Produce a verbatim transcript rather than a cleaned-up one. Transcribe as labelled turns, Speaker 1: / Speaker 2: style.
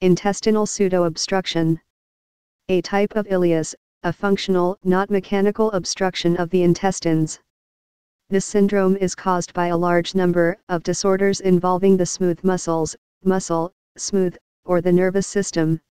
Speaker 1: Intestinal pseudo-obstruction. A type of ileus, a functional, not mechanical obstruction of the intestines. This syndrome is caused by a large number of disorders involving the smooth muscles, muscle, smooth, or the nervous system.